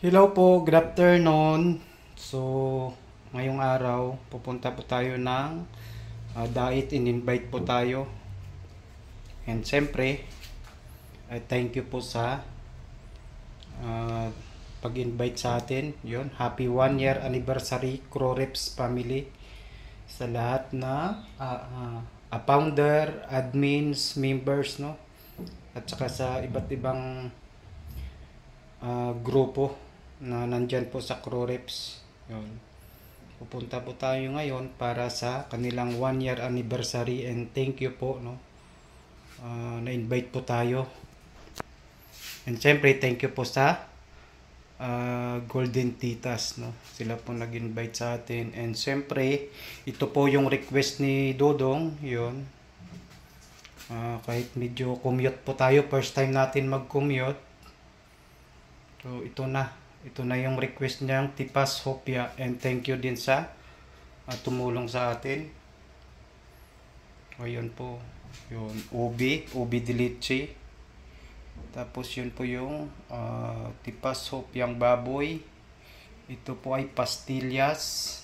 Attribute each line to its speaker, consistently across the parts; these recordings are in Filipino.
Speaker 1: Hello po, good afternoon. So, ngayong araw, pupunta po tayo ng diet, in-invite po tayo. And siyempre, thank you po sa uh, pag-invite sa atin. Yun, happy 1 year anniversary Croreps family sa lahat na founder, admins, members, no? At saka sa iba't ibang grupo na nandyan po sa Croreps. Yun. Pupunta po tayo ngayon para sa kanilang 1 year anniversary, and thank you po, no. Na-invite po tayo. And syempre thank you po sa Golden Titas, no. Sila po nag-invite sa atin. And syempre ito po yung request ni Dodong. Yun. Kahit medyo commute po tayo, first time natin mag-commute. So ito na yung request niyang Tipas Hopia, and thank you din sa tumulong sa atin. Ayun po, yun, ubi de leche. Tapos yun po yung Tipas Hopiang baboy. Ito po ay pastillas.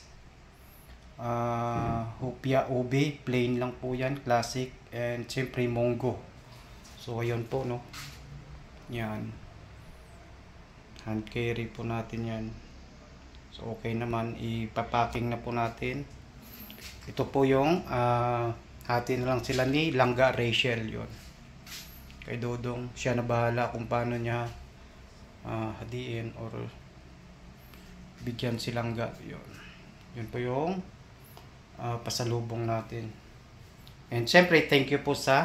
Speaker 1: Hopia ubi, plain lang po yan, classic. And siyempre munggo. So ayun po, no. Yan. Hand carry po natin yan. So okay naman, ipapacking na po natin. Ito po yung hati na lang sila ni Langga Rachel. Yun, kay Dodong, siya na bahala kung paano niya hadiin or bigyan si Langga. Yun po yung pasalubong natin. And syempre thank you po sa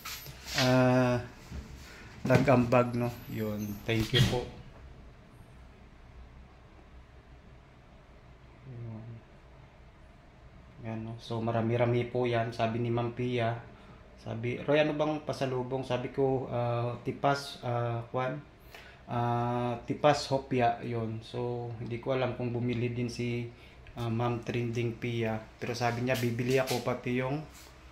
Speaker 1: nag-ambag, no. Yun, thank you po. Yan, no? So marami-rami po yan. Sabi ni Ma'am Pia, sabi, Roy, ano bang pasalubong? Sabi ko, Tipas Tipas Hopia. Yun. So hindi ko alam kung bumili din si Ma'am Trending Pia, pero sabi niya bibili ako pati yung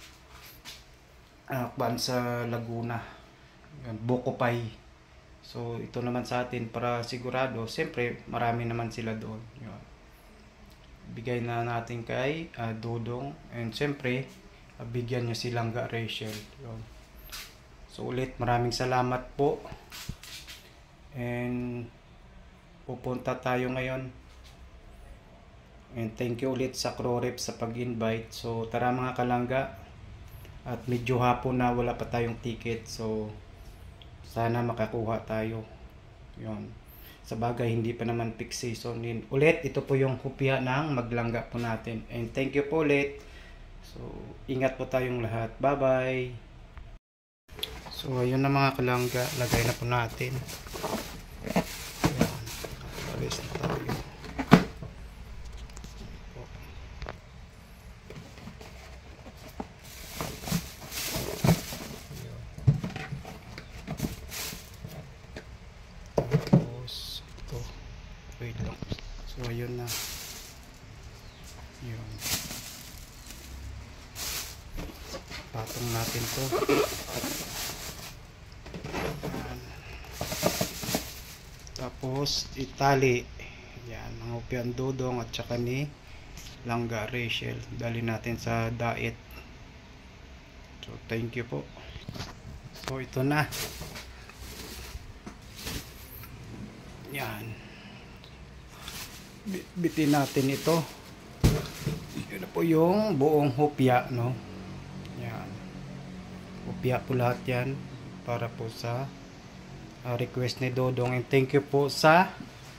Speaker 1: sa Laguna. Yun, Buko Pie. So ito naman sa atin para sigurado. Siyempre marami naman sila doon. Yun, bigay na natin kay Dodong, and siyempre bigyan niya si Langga Rachel. Yun. So ulit maraming salamat po, and pupunta tayo ngayon, and thank you ulit sa Croreps sa pag-invite. So tara mga kalangga, at medyo hapon na, wala pa tayong ticket, so sana makakuha tayo. Yun. Sa bagay, hindi pa naman peak season din. Ulit, ito po yung hopya ng maglangga po natin. And thank you po ulit. So, ingat po tayong lahat. Bye-bye. So, ayun na mga kalangga. Lagay na po natin. Ayan. Alis na tayo. Wait lang. So ayun na. Yun. Patong natin to. Tapos itali. Yan, ang Hopyang Dodong at saka ni Langga Rachel. Dali natin sa diet. So thank you po. So ito na. Yan. Bitin natin ito. Yun na po yung buong hopya, no. Yan, hopya po lahat yan para po sa request ni Dodong, and thank you po sa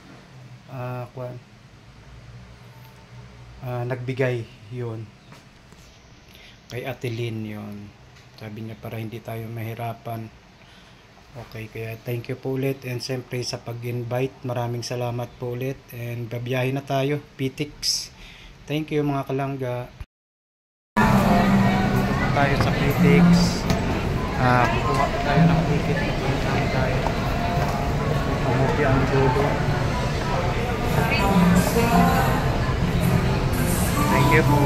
Speaker 1: nagbigay. Yun, kay Ate Lynn. Yun, sabi niya para hindi tayo mahirapan. Okay, kaya thank you po ulit, and siyempre sa pag-invite, maraming salamat po ulit, and babiyahin na tayo, PTX. Thank you mga kalangga. Dito po tayo sa PTX. Kukuha po tayo ng ticket na po tayo. Pumupi ang dulo. Thank you po.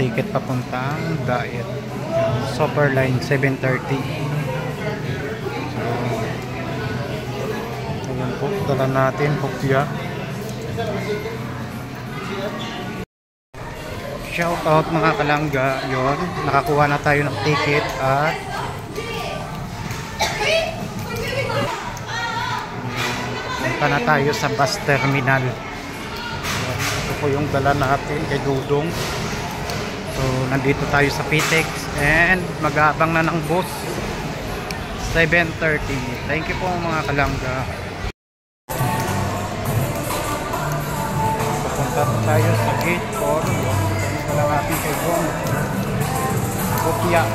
Speaker 1: ticket papuntang Daet. Super line 7:30. So, ayun po, dala natin kopya. Shout out mga kalangga, yon, nakakuha na tayo ng ticket at punta na tayo sa bus terminal. Ito po yung dala natin kay Dudong. So nandito tayo sa Pitex and mag-aabang na ng bus 7:30. Thank you po mga kalangga. Papunta tayo sa gate 4. Wala natin kay Dong kopya.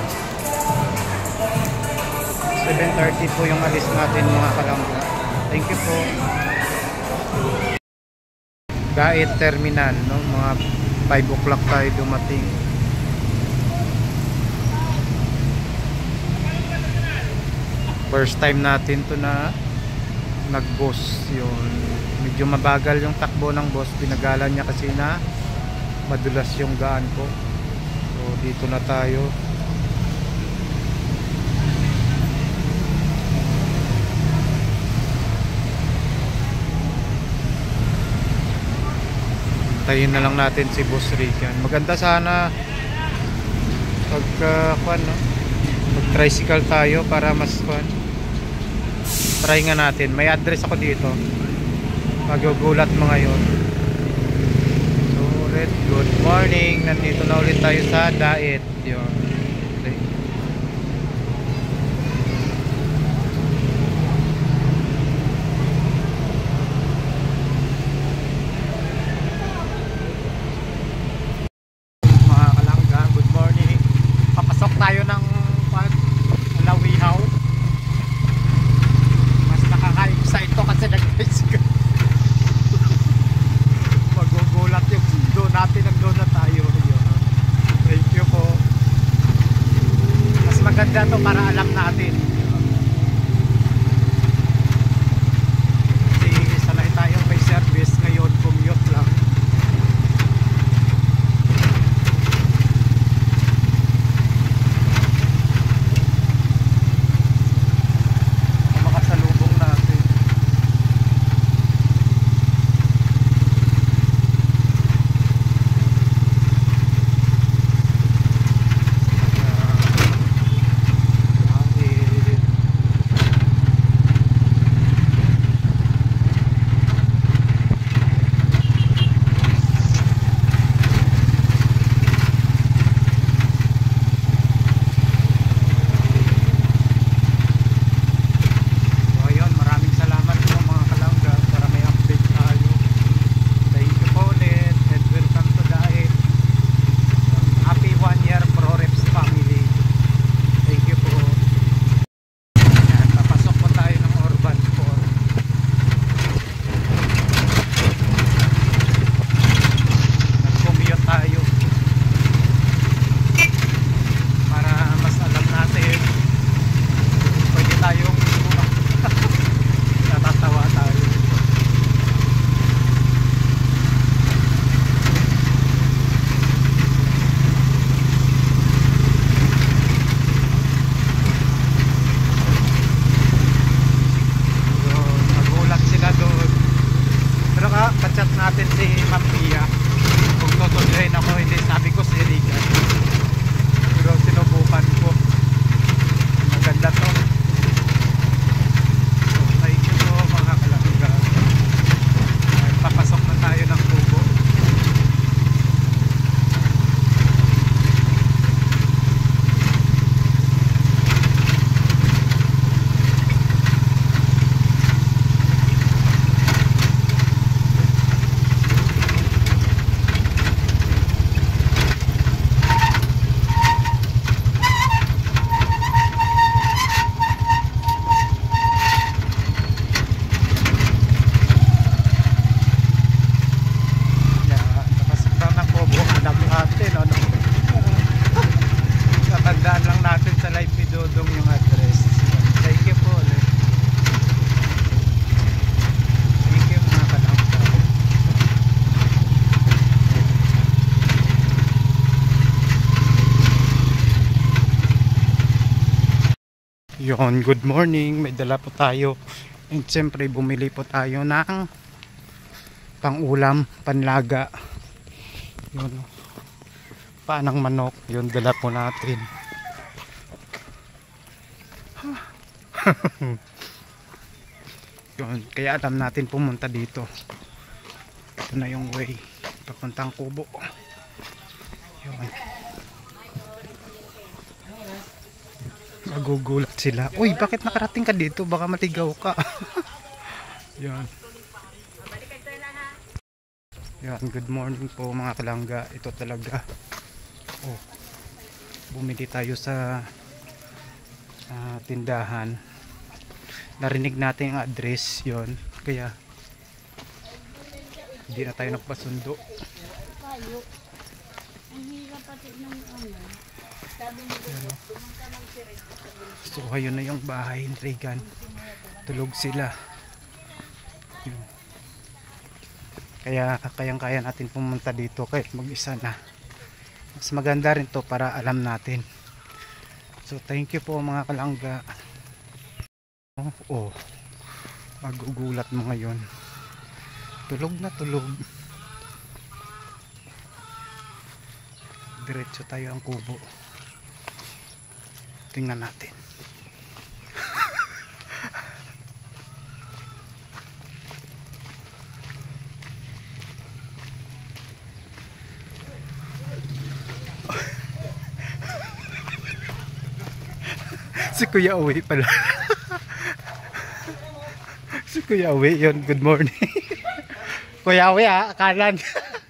Speaker 1: 7:30 po yung alis natin mga kalangga. Thank you po. Daet terminal, no? Mga 5 o'clock tayo dumating. First time natin to na nag-bus. Yun, medyo mabagal yung takbo ng bus. Pinagalan niya kasi na madulas yung daan ko. So dito na tayo. Tayin na lang natin si Boss Rican. Maganda sana pagka no? Pag tricycle tayo para mas try nga natin. May address ako dito. Magugulat mo ngayon. So ulit, good morning. Nandito na ulit tayo sa Daet. Yun. Okay. Tayo ng Lawihaw. Mas nakaka-excite to kasi nag-bicycle. Magugulat yung doon natin, nagdoon na tayo. Thank you po. Mas maganda to para alam natin. Kasi sanay tayong may service, ngayon commute lang. Kachat natin si Ma'am Pia kung tutuloyin ako, hindi, sabi ko si Rican, pero sinubukan ko, maganda to. So thank you po mga kalangga. Papasok na tayo ng Tubo. Tatandaan lang natin sa live ni Dodong yung address. Thank you po ulit. Thank you mga kalangga. Yun, good morning. May dala po tayo. And siyempre bumili po tayo ng pang-ulam, panlaga. Yun. Paanang manok. Yun, dala po natin. Yun, kaya alam natin pumunta dito. Ito na yung way papuntang Kubo. Yun. Magugulat sila. Uy, bakit nakarating ka dito? Baka matigaw ka. Yan. Yan, good morning po mga kalangga. Ito talaga. Oh, bumili tayo sa tindahan. Narinig natin ang address yon. Kaya hindi na tayo nagpasundo.
Speaker 2: Ang hirap pati ng ano. Sabi mo pumunta ng sirit.
Speaker 1: So ayun na yung bahay Regan. Tulog sila. Yun. Kaya kayang-kaya natin pumunta dito kahit mag-isa na. Mas maganda rin to para alam natin. So thank you po mga kalangga. Oh, magugulat mo ngayon. Tulog na tulog. Diretso tayo ang Kubo. Tingnan natin. Si Kuya Uwi pala. Si Kuya Uwi yun. Good morning. Kuya Uwi kanan.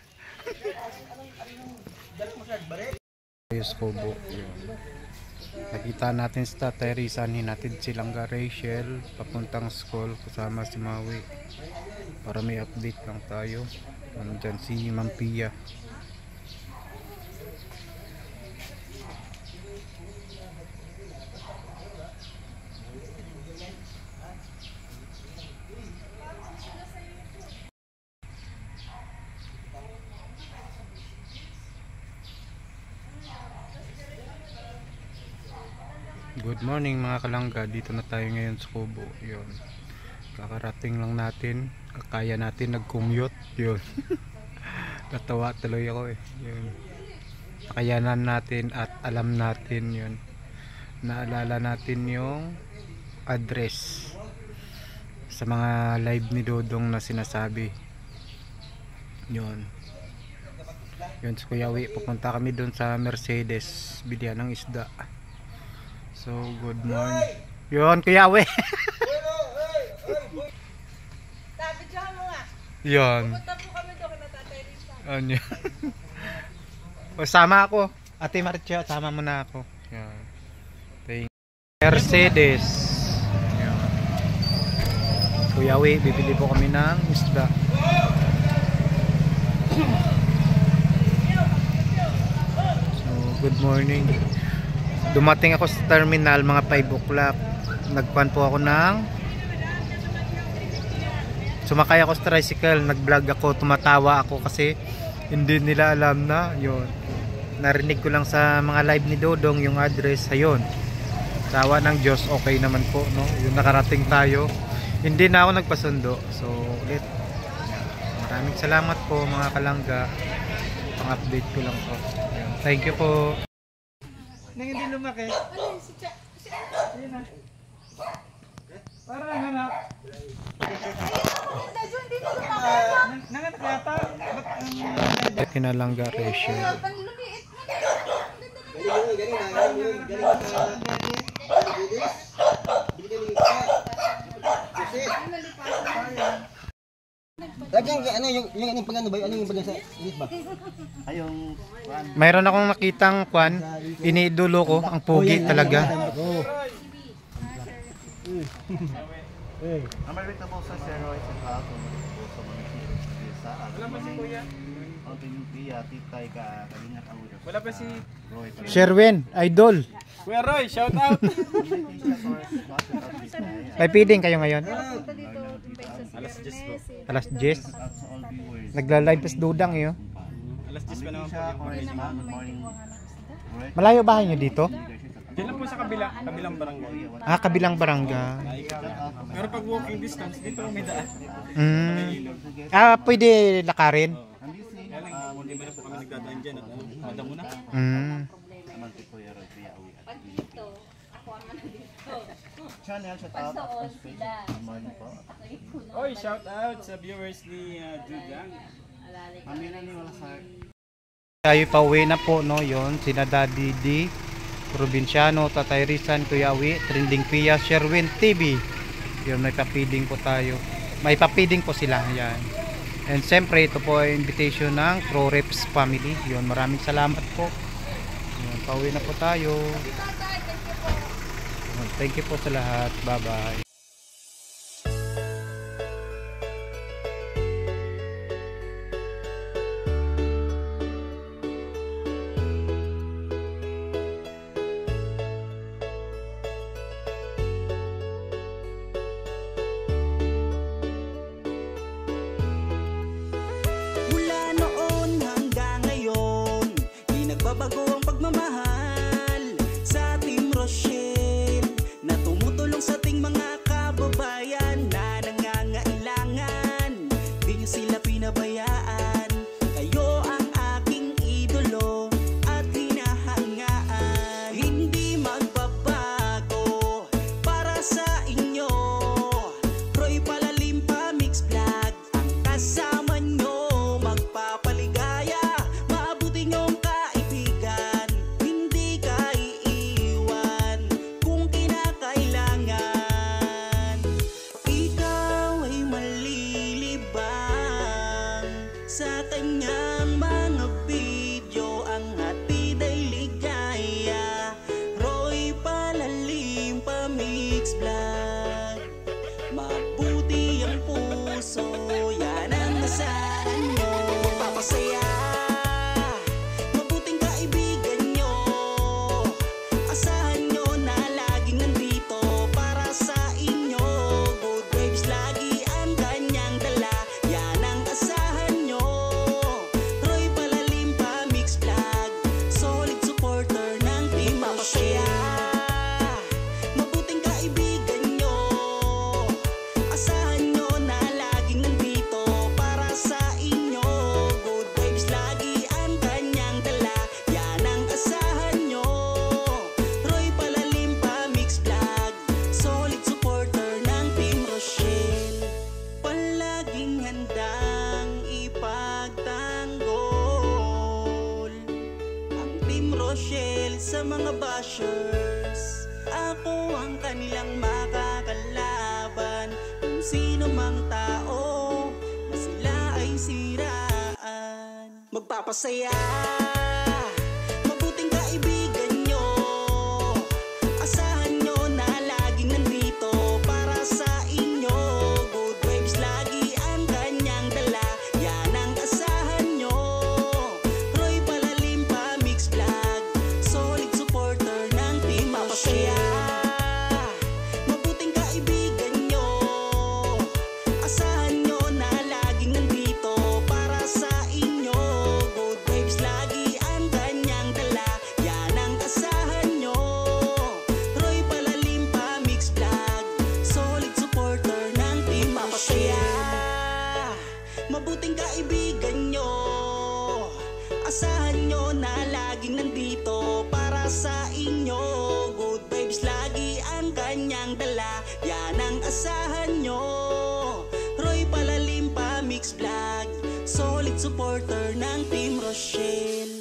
Speaker 1: Ayos Kubo. Nakita natin sa Tatay Rizan, hinatid silang Rachel papuntang school kasama si Maui para may update lang tayo. Nandyan si Ma'am Pia. Good morning mga kalangga, dito na tayo ngayon sa Kubo. Yun. Kakarating lang natin, kaya natin nag-commute. Yun. Natawa tuloy ako eh. Yun. Kakayanan natin at alam natin yun. Naalala natin yung address sa mga live ni Dodong na sinasabi. Yun. Yun sa Kuya Uwi, pupunta kami doon sa Mercedes, bilihan ng isda. So, good morning. Yun, Kuya Uwi.
Speaker 2: Tabidyahan mo nga.
Speaker 1: Yun.
Speaker 2: Pupunta po kami doon kay Tatay Rizan.
Speaker 1: Ano yun? O, sama ako. Ate Marcia, sama mo na ako. Yan. Mercedes. Yan. Kuya Uwi, bibili po kami ng isda. So, good morning. Dumating ako sa terminal mga 5 o'clock. Nagkuhan po ako ng sumakay ako sa tricycle, nag-vlog ako, tumatawa ako kasi hindi nila alam na yun. Narinig ko lang sa mga live ni Dodong yung address. Ayun, tawa ng Diyos, okay naman po, no? Yung nakarating tayo, hindi na ako nagpasundo. So ulit, maraming salamat po mga kalangga, pang update ko lang po. Ayun. Thank you po. Nang hindi lumaki. Ayun na. Para nanganak. Nanganak yata. Ba't kinalangga ratio?
Speaker 3: Lagyan ano yung pagano ba? Ano yung pagano sa init ba? Ayong
Speaker 1: Mayroon akong nakitang kwan, iniidolo ko, ang pogi talaga.
Speaker 3: Amerika po sa steroids at alcohol po sa mga sa alam mo si Kuya? Ang Pia, titay ka, kalingat ang ulo. Wala pa si
Speaker 1: Sherwin, idol.
Speaker 3: Kuya Roy, shout out.
Speaker 1: May feeding kayo ngayon?
Speaker 3: Alas 10 po.
Speaker 1: Alas 10. Nagla-live pas dudang yun.
Speaker 3: Alas 10 pa naman po.
Speaker 1: Malayo bahay nyo dito?
Speaker 3: Diyan lang po sa
Speaker 4: Kabilang barangay.
Speaker 1: Kabilang barangay.
Speaker 4: Pero pag walking distance, dito may daan.
Speaker 1: Pwede lakarin?
Speaker 4: Hindi ba na po kami nagdadaan dyan at madamo na?
Speaker 3: Naman si Kuya Roy, Kuya Awi at
Speaker 2: Pag dito, ako ang ano dito.
Speaker 3: channel, shout out
Speaker 2: Pagsuot
Speaker 3: sa
Speaker 2: sila.
Speaker 3: Facebook. Morning po.
Speaker 4: Oy, shout out sa viewers ni Judyang.
Speaker 2: Alalik
Speaker 3: Mami na ni Walasar.
Speaker 1: Tayo pauwi na po, no, yon sina Daddy D, Provinciano, Tatay Rizan, Kuya Awi, Trending Pia, Sherwin TV. Yun, may papiding po tayo. May papiding po sila, yan. And siyempre, ito po ay invitation ng Croreps family. Yun, maraming salamat po. Yun, pauwi na po tayo. Yun, thank you po sa lahat. Bye-bye.
Speaker 5: Mula noon hanggang ngayon, di nagbabago ang pagmamahal sa Team Rochelle, na tumutulong sa ating mga kababayan na nangangailangan. Di niyo sila pinabayaan, kayo ang aking idolo at hinahangaan. Hindi magbabago para sa inyo, Roy Palalim pa Mix Vlog ang kasama nyo, magpapaligaya, mabuti nyong kaibigan, hindi ka iiwan kung kinakailangan. Ikaw ay malilibang sa kanyang mga video, ang hatid ay ligaya. Roy Palalim pa Mix Vlog, mabuti ang puso, yan ang asahan nyo. Magpapasaya, mabuting kaibigan nyo, asahan nyo na laging nandito para sa inyo. Good vibes lagi ang kanyang dala, yan ang asahan nyo. Roy Palalim pa Mix Vlog, solid supporter ng Team Rochelle. Mabuting kaibigan nyo, asahan nyo na laging nandito para sa inyo. Good vibes lagi ang kanyang dala, yan ang asahan nyo. Roy Palalim pa Mix Vlog, solid supporter ng Team Rochelle. Palaging handang ipagtanggol ang Team Rochelle sa mga bashers. Ako ang kanilang makakalaban, kung sino mang tao na sila ay siraan. Magpapasaya, mabuting kaibigan nyo, asahan nyo na laging nandito para sa inyo. Good vibes lagi ang kanyang dala, yan ang asahan nyo. Roy Palalim pa Mix Vlog, solid supporter ng Team Rochelle. Mabuting kaibigan nyo, asahan nyo na laging nandito para sa inyo. Good vibes lagi ang kanyang dala, yan ang asahan nyo. Roy Palalim pa Mix Vlog, solid supporter ng Team Rochelle. Mabuting kaibigan nyo, asahan nyo na laging nandito para sa inyo. Good vibes lagi ang kanyang dala, yan ang asahan nyo. Roy Palalim pa Mix Vlog, solid supporter ng Team Rochelle.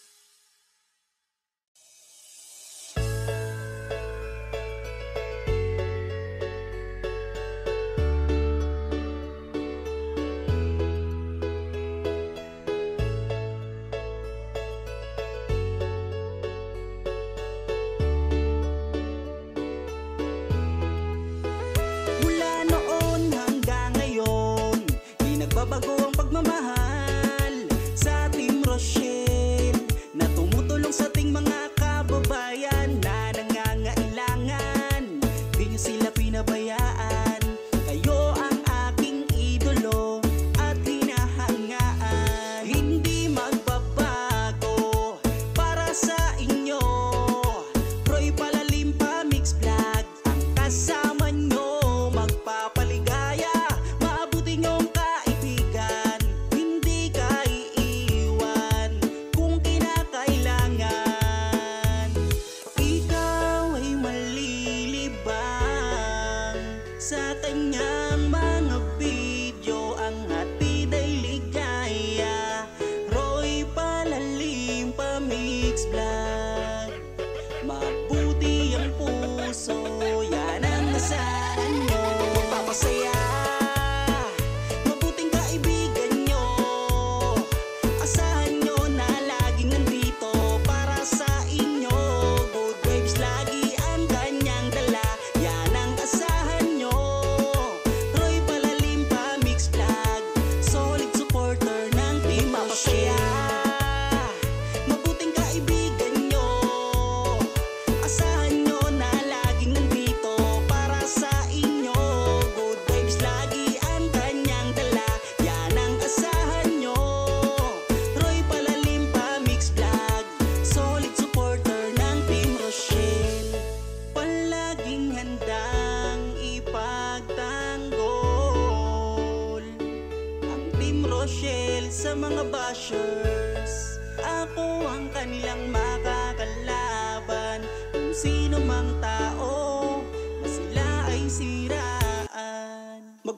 Speaker 5: Mula noon hanggang ngayon, di nagbabago ang pagmamahal sa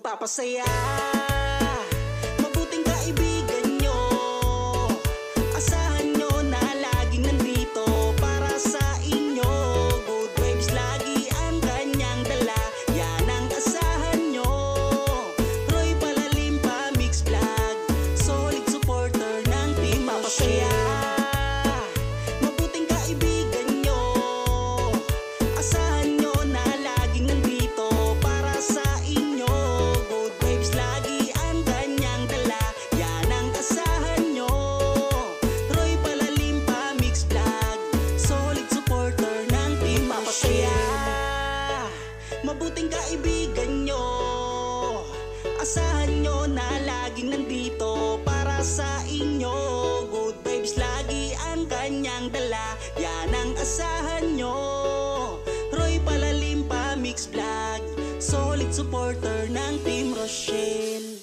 Speaker 5: magpapasaya, mabuting kaibigan nyo. Asahan nyo na laging nandito para sa inyo. Good vibes lagi ang kanyang dala, yan ang asahan nyo. Roy Palalim pa Mix Vlog, solid supporter ng Team Papasaya. Mabuting kaibigan nyo, asahan nyo na laging nandito para sa inyo. Good vibes lagi ang kanyang dala, yan ang asahan nyo. Roy Palalim pa Mix Vlog, solid supporter ng Team Papasaya. Mabuting kaibigan nyo, asahan nyo na laging nandito para sa inyo. Good vibes lagi ang kanyang dala, yan ang asahan nyo. Roy Palalim pa Mix Vlog, solid supporter ng Team Rochelle.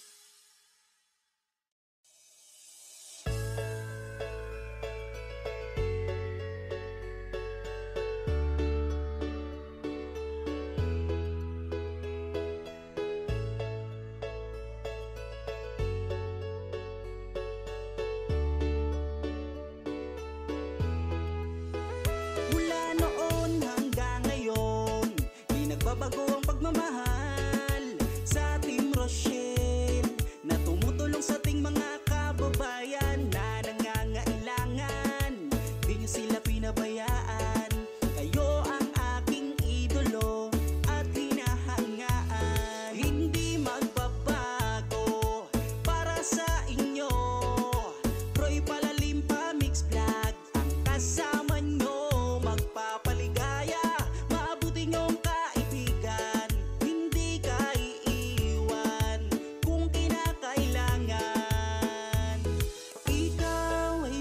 Speaker 5: Mula noon hanggang ngayon, di nagbabago ang pagmamahal sa Team Rochelle, na tumutulong sa ating mga kababayan na nangangailangan. Di nyo sila pinabayaan, kayo ang aking idolo at hinahangaan. Hindi magbabago para sa inyo, Roy Palalim pa Mix Vlog ang kasama nyo, magpapaligaya, mabuti nyong kaibigan. Hindi ka iiwan kung kinakailangan. Ikaw ay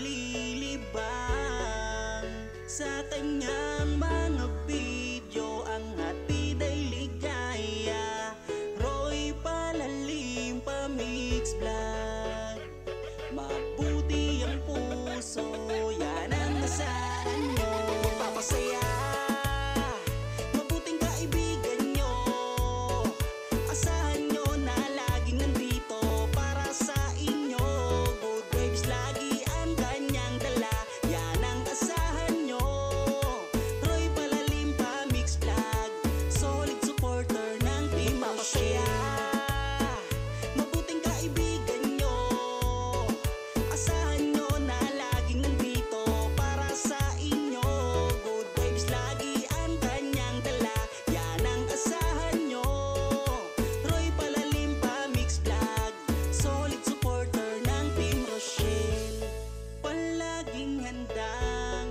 Speaker 5: malilibang sa kanyang mga video, ang hatid ay ligaya. Roy Palalim pa Mix Vlog, mabuti ang puso, yan ang asahan nyo. Magpapasaya, mabuting kaibigan nyo, asahan nyo na laging nandito para sa inyo. Good vibes lagi ang kanyang dala, yan ang asahan nyo. Roy Palalim pa Mix Vlog, solid supporter ng Team Papasaya. Mabuting kaibigan nyo, asahan nyo na laging nandito para sa inyo. Good vibes lagi ang kanyang dala, yan ang asahan nyo. Roy Palalim pa Mix Vlog, solid supporter ng Team Rochelle. Palaging handang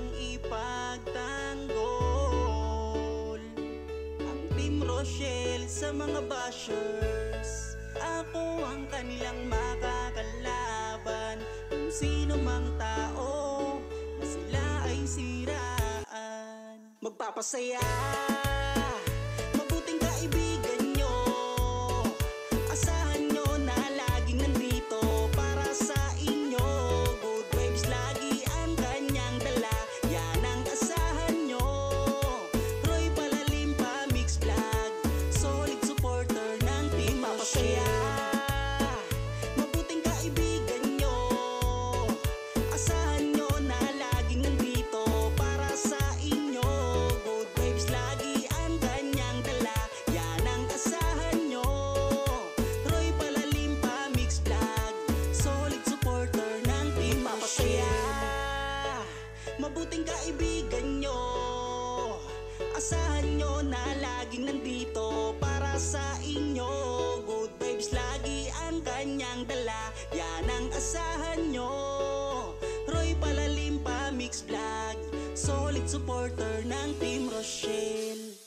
Speaker 5: ipagtanggol ang Team Rochelle sa mga bashers. Ako ang kanilang makakalaban, kung sino mang tao na sila ay siraan. Magpapasaya, mabuting kaibigan nyo, asahan nyo na laging nandito para sa inyo. Good vibes lagi ang kanyang dala, yan ang asahan nyo. Roy Palalim pa Mix Vlog, solid supporter ng Team Papasaya. Mabuting kaibigan nyo, asahan nyo na laging nandito para sa inyo. Good vibes lagi ang kanyang dala, yan ang asahan nyo. Roy Palalim pa Mix Vlog, solid supporter ng Team Papasaya. Mabuting kaibigan nyo, asahan nyo na laging nandito para sa inyo. Good vibes lagi ang kanyang dala, yan ang asahan nyo. Roy Palalim pa Mix Vlog, solid supporter ng Team Rochelle.